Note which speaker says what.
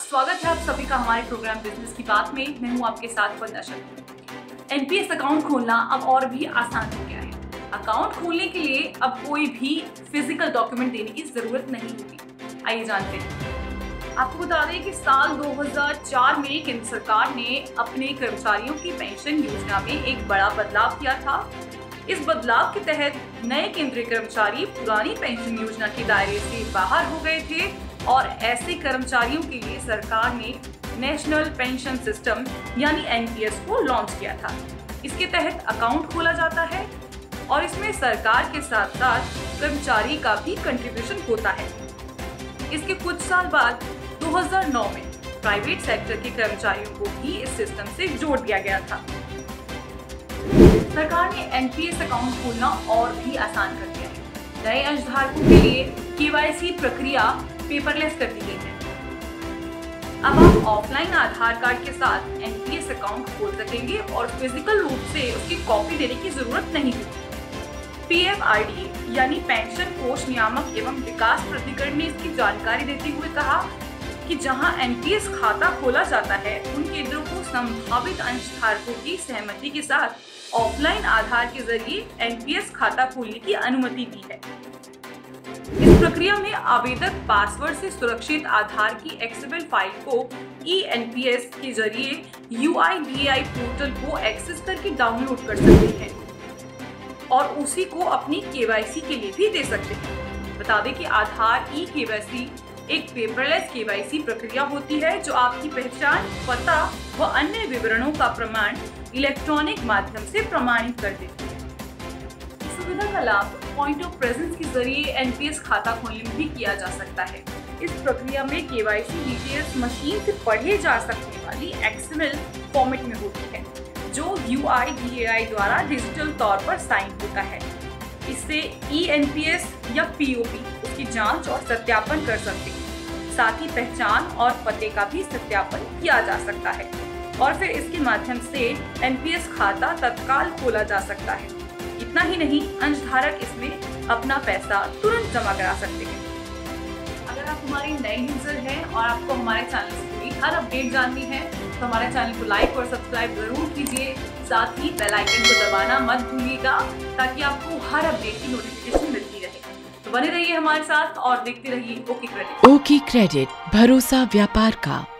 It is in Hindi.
Speaker 1: स्वागत है आप सभी का हमारे प्रोग्राम बिजनेस की बात में। मैं हूं आपके साथ वंदना शर्मा। एनपीएस अकाउंट खोलना अब और भी आसान हो गया है। अकाउंट खोलने के लिए अब कोई भी फिजिकल डॉक्यूमेंट देने की जरूरत नहीं होती। आइए जानते हैं। आपको बता दें कि साल 2004 में केंद्र सरकार ने अपने कर्मचारियों की पेंशन योजना में एक बड़ा बदलाव किया था। इस बदलाव के तहत नए केंद्रीय कर्मचारी पुरानी पेंशन योजना के दायरे से बाहर हो गए थे और ऐसे कर्मचारियों के लिए सरकार ने नेशनल पेंशन सिस्टम यानी एनपीएस को लॉन्च किया था। इसके तहत अकाउंट खोला जाता है और इसमें सरकार के साथ साथ कर्मचारी का भी कंट्रीब्यूशन होता है। इसके कुछ साल बाद 2009 में प्राइवेट सेक्टर के कर्मचारियों को भी इस सिस्टम से जोड़ दिया गया था। सरकार ने एनपीएस अकाउंट खोलना और भी आसान कर दिया है। नए अंशधारकों के लिए केवाईसी प्रक्रिया पेपरलेस कर दी गई है। अब आप ऑफलाइन आधार कार्ड के साथ एनपीएस अकाउंट खोल सकेंगे और फिजिकल रूप से उसकी कॉपी देने की जरूरत नहीं होगी। पीएफआरडीए यानी पेंशन कोष नियामक एवं विकास प्राधिकरण ने इसकी जानकारी देते हुए कहा कि जहां एनपीएस खाता खोला जाता है उन केंद्रों को संभावित अंशधारकों की सहमति के साथ ऑफलाइन आधार के जरिए एनपीएस खाता खोलने की अनुमति दी है। इस प्रक्रिया में आवेदक पासवर्ड से सुरक्षित आधार की एक्सेबल फाइल को ई-एनपीएस के जरिए यूआईडीएआई पोर्टल को एक्सेस करके डाउनलोड कर सकते हैं और उसी को अपनी केवाईसी के लिए भी दे सकते हैं। बता दें कि आधार ई केवाईसी एक पेपरलेस केवाईसी प्रक्रिया होती है जो आपकी पहचान, पता व अन्य विवरणों का प्रमाण इलेक्ट्रॉनिक माध्यम से प्रमाणित कर देती है। सुविधा का लाभ पॉइंट ऑफ प्रेजेंस के जरिए एनपीएस खाता खोलने में भी किया जा सकता है। इस प्रक्रिया में केवाईसी डिटेल्स मशीन से पढ़े जा सकने वाली एक्सएमएल फॉर्मेट में होती है जो यूआईडीएआई द्वारा डिजिटल तौर पर साइन होता है। इससे ई-एनपीएस या पीओपी उसकी जांच और सत्यापन कर सकते हैं। साथ ही पहचान और पते का भी सत्यापन किया जा सकता है और फिर इसके माध्यम से एनपीएस खाता तत्काल खोला जा सकता है। इतना ही नहीं, अंशधारक इसमें अपना पैसा तुरंत जमा करा सकते हैं। अगर आप हमारे नए यूजर हैं और आपको हमारे चैनल से जुड़ी हर अपडेट जाननी है तो हमारे चैनल को लाइक और सब्सक्राइब जरूर कीजिए। साथ ही बेल आइकन को दबाना मत भूलिएगा ताकि आपको हर अपडेट की नोटिफिकेशन मिलती रहे। तो बने रहिए हमारे साथ और देखते रहिए ओके क्रेडिट।
Speaker 2: ओके क्रेडिट, भरोसा व्यापार का।